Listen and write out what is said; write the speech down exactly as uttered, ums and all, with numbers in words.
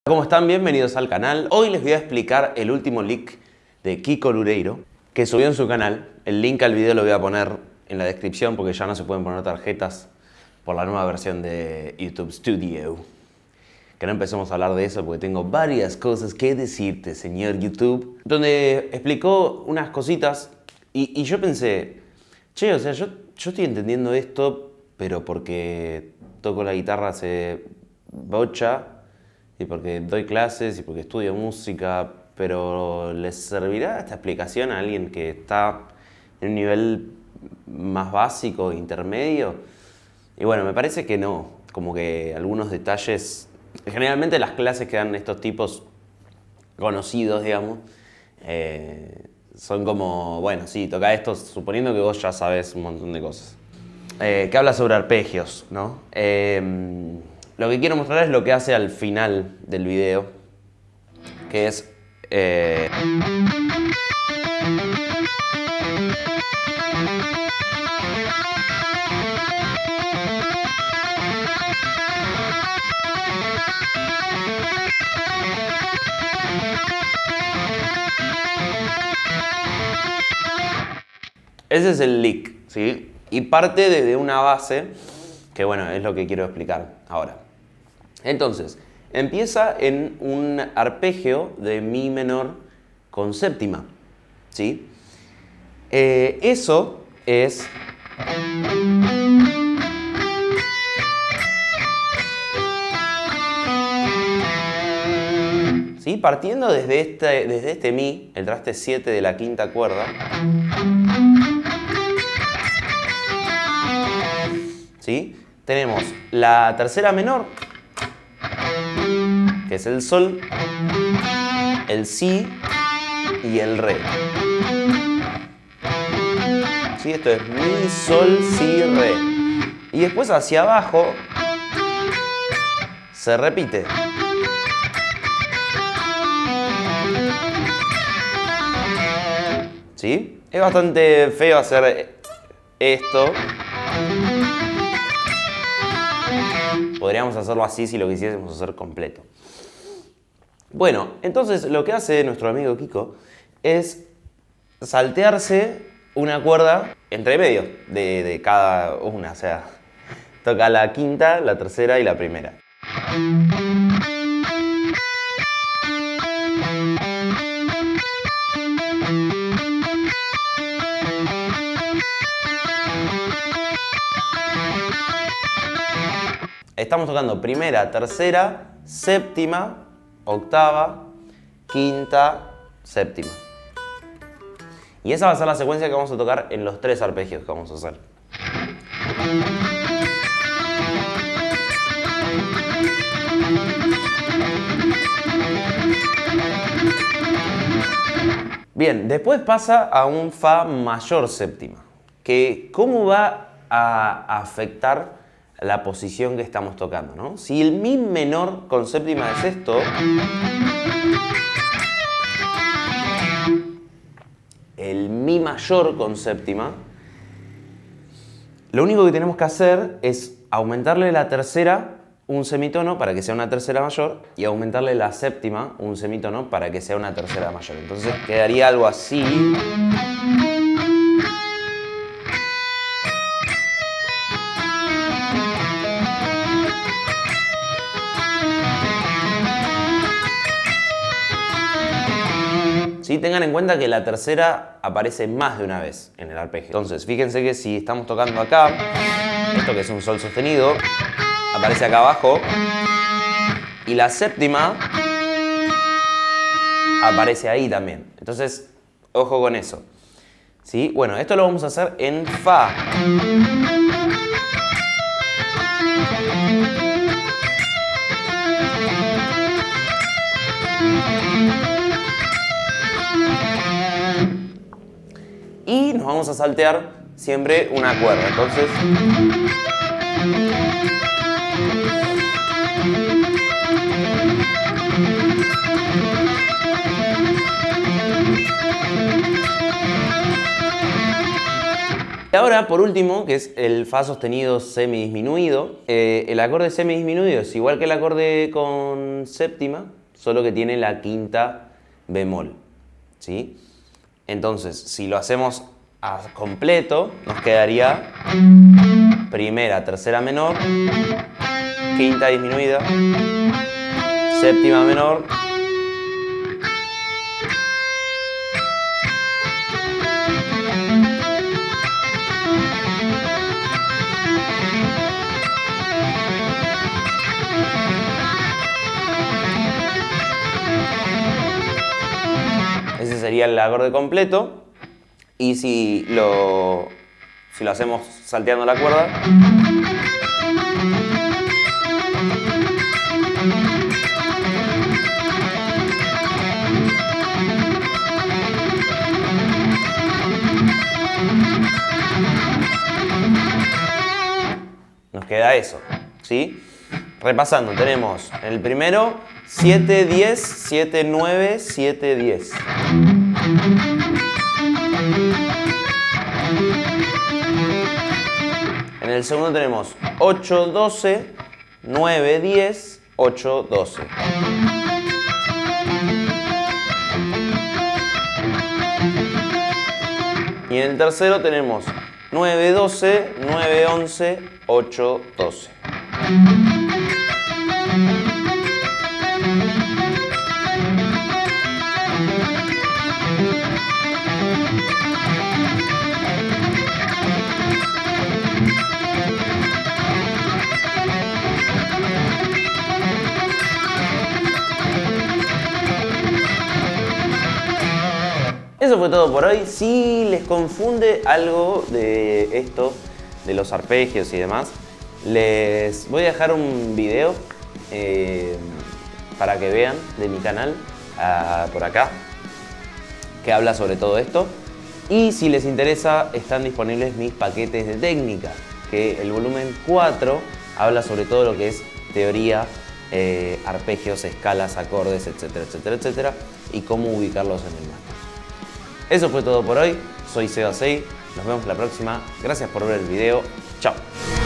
¿Cómo están? Bienvenidos al canal. Hoy les voy a explicar el último lick de Kiko Loureiro que subió en su canal. El link al video lo voy a poner en la descripción porque ya no se pueden poner tarjetas por la nueva versión de YouTube Studio. Que no empecemos a hablar de eso porque tengo varias cosas que decirte, señor YouTube. Donde explicó unas cositas y, y yo pensé, che, o sea, yo, yo estoy entendiendo esto, pero porque toco la guitarra hace bocha y porque doy clases y porque estudio música, pero ¿les servirá esta explicación a alguien que está en un nivel más básico, intermedio? Y bueno, me parece que no, como que algunos detalles, generalmente las clases que dan estos tipos conocidos, digamos, eh, son como, bueno, sí, toca esto, suponiendo que vos ya sabés un montón de cosas. Eh, que habla sobre arpegios, ¿no? Eh, Lo que quiero mostrar es lo que hace al final del video, que es... Eh... Ese es el lick, ¿sí? Y parte de, de una base, que bueno, es lo que quiero explicar ahora. Entonces, empieza en un arpegio de mi menor con séptima, ¿sí? Eh, eso es... ¿Sí? Partiendo desde este, desde este mi, el traste siete de la quinta cuerda, ¿sí? Tenemos la tercera menor, que es el sol, el si y el re. ¿Sí? Esto es mi, sol, si, re. Y después hacia abajo se repite. ¿Sí? Es bastante feo hacer esto. Podríamos hacerlo así si lo quisiésemos hacer completo. Bueno, entonces lo que hace nuestro amigo Kiko es saltearse una cuerda entre medio de, de cada una. O sea, toca la quinta, la tercera y la primera. Estamos tocando primera, tercera, séptima, octava, quinta, séptima. Y esa va a ser la secuencia que vamos a tocar en los tres arpegios que vamos a hacer. Bien, después pasa a un fa mayor séptima. Que ¿cómo va a afectar la posición que estamos tocando, ¿no? Si el mi menor con séptima es esto, el mi mayor con séptima, lo único que tenemos que hacer es aumentarle la tercera un semitono para que sea una tercera mayor y aumentarle la séptima un semitono para que sea una tercera mayor. Entonces quedaría algo así. ¿Sí? Tengan en cuenta que la tercera aparece más de una vez en el arpegio. Entonces, fíjense que si estamos tocando acá, esto que es un sol sostenido, aparece acá abajo, y la séptima aparece ahí también. Entonces, ojo con eso. ¿Sí? Bueno, esto lo vamos a hacer en fa. Y nos vamos a saltear siempre una cuerda. Entonces, ahora, por último, que es el Fa sostenido semidisminuido. Eh, el acorde semidisminuido es igual que el acorde con séptima, solo que tiene la quinta bemol, ¿sí? Entonces, si lo hacemos a completo, nos quedaría primera, tercera menor, quinta disminuida, séptima menor, ese sería el acorde completo. Y si lo, si lo hacemos salteando la cuerda, nos queda eso, ¿sí? Repasando, tenemos en el primero siete, diez, siete, nueve, siete, diez. En el segundo tenemos ocho, doce, nueve, diez, ocho, doce. Y en el tercero tenemos nueve, doce, nueve, once, ocho, doce. Eso fue todo por hoy. Si les confunde algo de esto, de los arpegios y demás, les voy a dejar un video eh, para que vean de mi canal, uh, por acá, que habla sobre todo esto. Y si les interesa, están disponibles mis paquetes de técnica, que el volumen cuatro habla sobre todo lo que es teoría, eh, arpegios, escalas, acordes, etcétera, etcétera, etcétera, y cómo ubicarlos en el máster. Eso fue todo por hoy. Soy Seba Sei. Nos vemos la próxima. Gracias por ver el video. Chao.